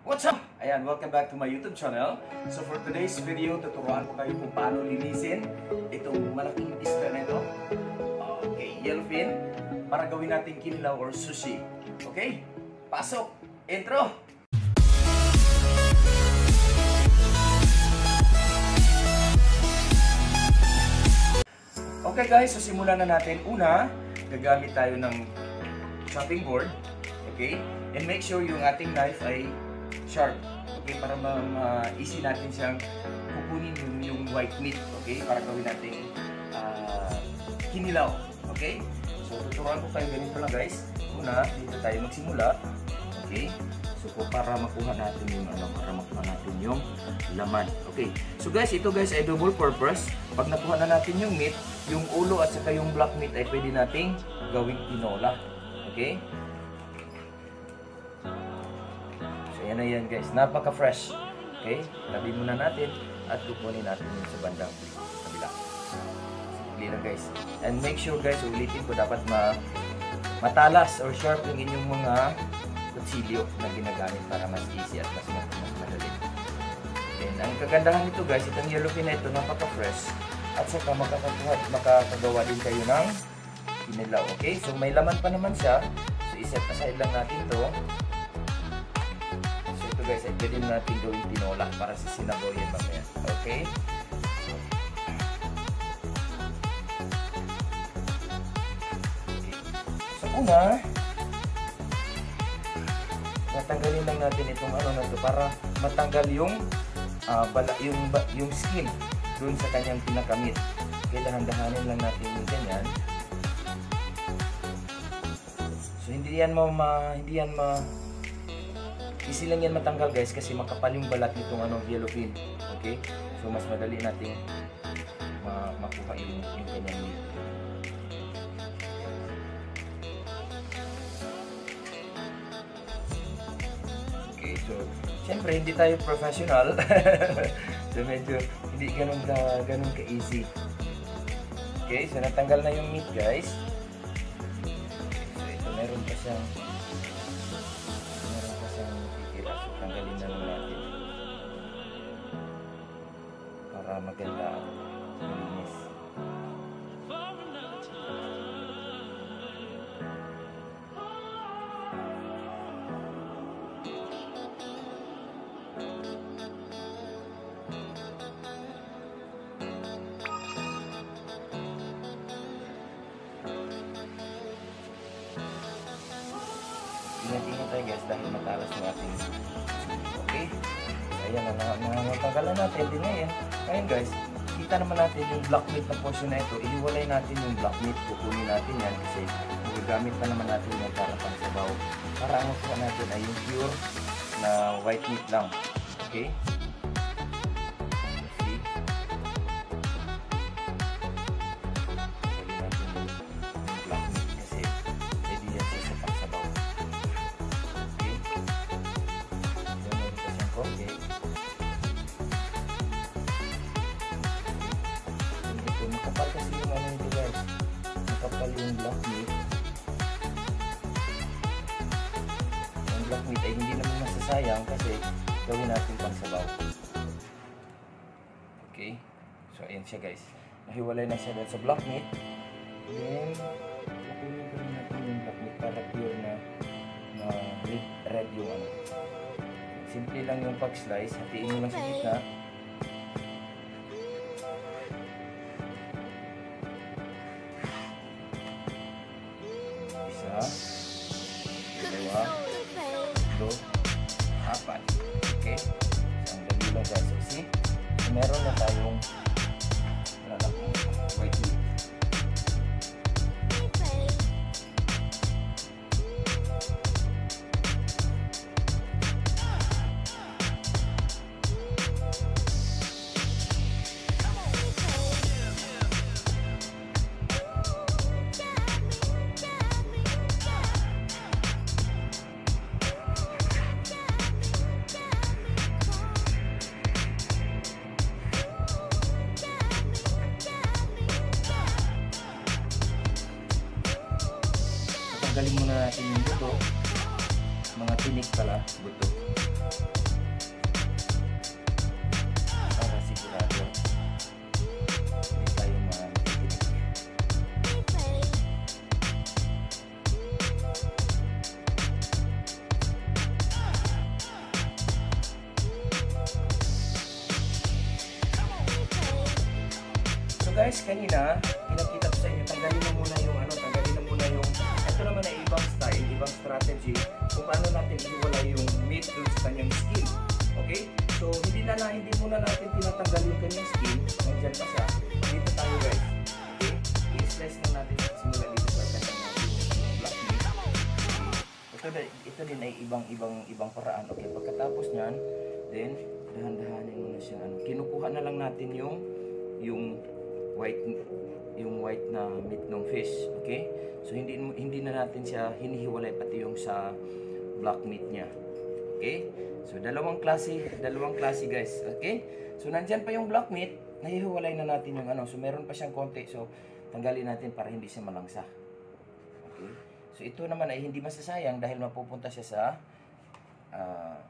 What's up? Ayan, welcome back to my YouTube channel. So for today's video, tuturuan ko kayo kung paano linisin itong malaking isda na ito. Okay, yellowfin, para gawin natin kinilaw or sushi. Okay, pasok! Intro! Okay guys, so simulan na natin. Una, gagamit tayo ng chopping board. Okay, and make sure yung ating knife ay sharp, okay, para ma-easy natin siyang kukunin yung white meat, okay, para gawin natin kinilaw, okay. So tuturuan ko kayo ganito lang guys. Una, dito tayo magsimula, okay. So para makuha natin yung laman, okay. So guys, ito guys ay double purpose. Pag nakuha na natin yung meat, yung ulo at saka yung black meat ay pwede nating gawing tinola, okay. Yan na yan guys, napaka-fresh. Okay, tabi muna natin at kukunin natin yun sa bandang kabila. Simple lang guys. And make sure guys, ulitin ko, dapat matalas or sharp yung inyong mga kutsilyo na ginagamit para mas easy at mas madali. And ang kagandahan nito guys, itong yellowfin na ito, napaka-fresh. At saka makakagawa din kayo ng kinilaw. Okay, so may laman pa naman siya. So iset aside lang natin to. Guys, ay pwede natin gawing tinola para sa sinabaw yan mamaya. Okay? So una, natanggalin lang natin itong ano na ito para matanggal yung skin dun sa kanyang pinakamit. Okay, dahan-dahanin lang natin yung ganyan. So hindi yan easy lang yan matanggal guys kasi makapal yung balat nitong yellowfin. Okay? So mas madali nating makuha yung kanyang meat. Okay, so syempre hindi tayo professional. So medyo hindi ganun ka-easy. Okay, so natanggal na yung meat guys. So ito meron pa siyang tanggalin na lang natin para maganda at malinis. Ingat-ingat tayo guys dahil matalas ng ating. Okay, ayan na natanggalan natin din ngayon. Ngayon guys, kita naman natin yung black meat na portion na ito. Ihiwalay natin yung black meat, kukunin natin yan kasi magagamit pa naman natin yan para pang sabaw. Para ang makuha natin ay yung pure na white meat lang. Okay, see, ihiwalay natin yung black meat kasi pwede yan siya sa pang sabaw. Okay. Ito, makapal kasi yung ito guys. Makapal yung black meat. Yung black meat ay hindi naman masasayang kasi gawin natin pang sabaw. Okay. So ayan siya guys. Nahiwalay na siya sa black meat. Then, kukunin natin yung black meat para pure na red yung simple lang yung pag-slice. Hatiin mo lang sa gitna. Isa, dalawa, tatlo, apat. Okay? So, ang dali lang guys. So, see? So, meron na tayong white meat. tanggalin muna natin yung duto, mga tinik pala, buto. Para sigurado hindi tayo matinik. So guys, kanina pinakita ko sa inyo, tanggalin na muna yung ito naman ay ibang style, ibang strategy kung paano natin iwala yung meat dun sa kanyang skin. Okay? So hindi muna natin tinatanggal yung kanyang skin. Nandiyan pa siya. Dito tayo guys. Okay? I-slice lang natin sa simula dito sa kanyang black meat. Ito din ay ibang paraan. Okay, pagkatapos niyan, then dahan-dahanin muna siya. Kinukuha na lang natin yung white na meat ng fish, okay? So hindi na natin siya hinihiwalay pati yung sa black meat niya. Okay? So dalawang klase guys, okay? So nandiyan pa yung black meat, nahihiwalay na natin yung so meron pa siyang konti. So tanggalin natin para hindi siya malangsa. Okay? So ito naman ay hindi masasayang dahil mapupunta siya sa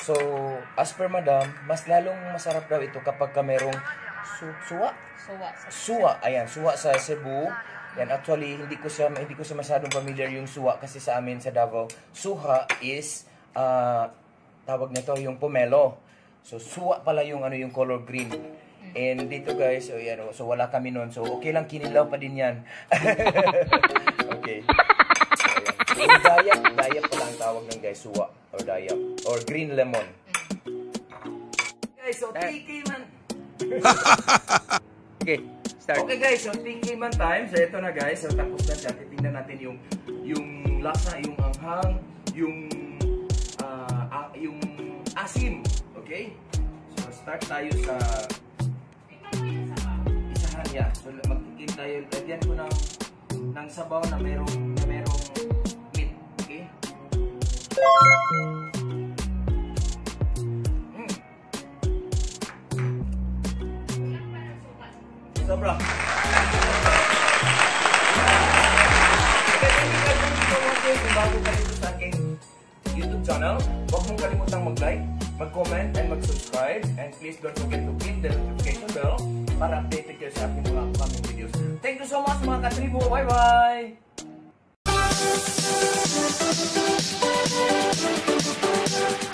So, as per madam, mas lalong masarap daw ito kapag ka merong suwa. Suwa, ayan, suwa sa Cebu. Yan, actually, hindi ko siya masyadong familiar yung suwa kasi sa amin sa Davao, suha is tawag nito yung pomelo. So, suwa pala yung yung color green. And dito guys, so, yan, so wala kami nun. So, okay lang, kinilaw pa din yan. Okay. So, dayap pala ang tawag ng guys, suwa or dayap or green lemon. Guys, so 3K man. Okay, start. Okay guys, so 3K man time. So ito na guys, so tapos na siya. Titingnan natin yung lasa, yung anghang, yung asim. Okay? So start tayo sa isahan niya. So magtikim tayo. Lagyan ko ng sabaw na merong meat. Okay? Sobra. Kung bago ka dito sa aking YouTube channel, huwag mong kalimutang mag-like, mag-comment, and mag-subscribe. And please don't forget to click the notification bell para updated kayo sa aking mga upcoming videos. Thank you so much mga katribo. Bye-bye!